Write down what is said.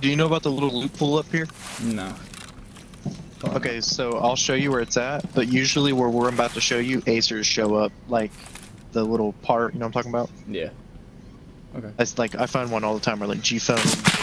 Do you know about the little loophole up here? No. Okay, so I'll show you where it's at, but usually where we're about to show you, Acers show up, like the little part, you know what I'm talking about? Yeah. Okay. It's like, I find one all the time where like G-Phone